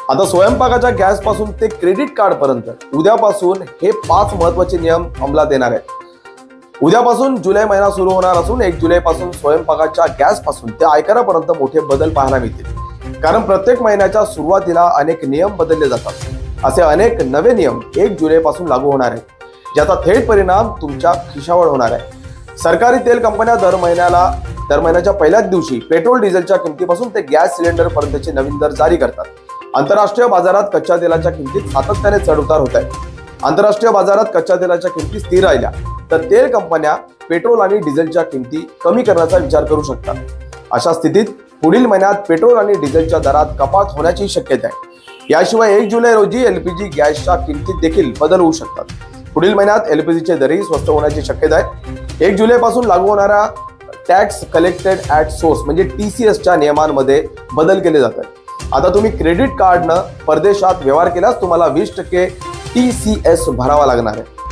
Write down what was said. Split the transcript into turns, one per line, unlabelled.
आता स्वयंपाकाच्या गॅस पासून ते क्रेडिट कार्ड पर्यंत उद्यापासून हे 5 महत्त्वाचे नियम अंमलात येणार आहेत। उद्यापासून जुलै महिना सुरू होणार असून 1 जुलै पासून स्वयंपाकाच्या गॅस पासून ते आयकरापर्यंत मोठे बदल पाहायला मिळतील। कारण प्रत्येक महिन्याच्या सुरुवातीला अनेक नियम बदलले जातात। असे अनेक नवे नियम 1 जुलै पासून लागू होणार आहेत, ज्याचा थेट परिणाम तुमच्या खिशावर होणार आहे। सरकारी तेल कंपन्या दर महिन्याच्या पहिल्याच दिवशी पेट्रोल डिझेलच्या किमतीपासून ते गॅस सिलेंडर पर्यंतचे नवीन दर जारी करतात। आंतरराष्ट्रीय बाजारात कच्च्या तेलाच्या किमतीत सातत्याने चढउतार होत आहेत। आंतरराष्ट्रीय बाजारात कच्च्या तेलाच्या किमती स्थिर राहिल्या तर तेल कंपन्या पेट्रोल आणि डिझेलच्या किमती कमी करण्याचा विचार करू शकतात। अशा स्थितीत पुढील महिन्यात पेट्रोल आणि डिझेलच्या दरात कपात होण्याची शक्यता आहे। याशिवाय 1 जुलै रोजी एलपीजी गॅसच्या किमतीत देखील बदल होऊ शकतात। पुढील महिन्यात एलपीजीचे दरही स्वस्त होण्याची शक्यता आहे। 1 जुलै पासून लागू होणाऱ्या टॅक्स कलेक्टेड ॲट सोर्स म्हणजे TCSच्या नियमांमध्ये बदल केले जातात। आता तुम्ही क्रेडिट कार्डनं परदेशात व्यवहार केल्यास तुम्हाला 20% TCS भरावा लागणार आहे।